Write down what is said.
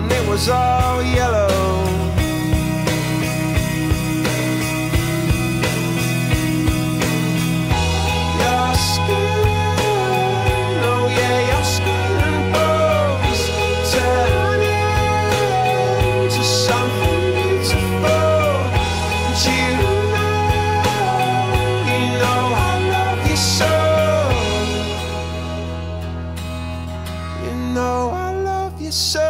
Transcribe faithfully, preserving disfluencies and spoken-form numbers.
and it was all yellow. Your skin, oh yeah, your skin and bones turn into something beautiful. And you know, you know I love you so. You know I love you so.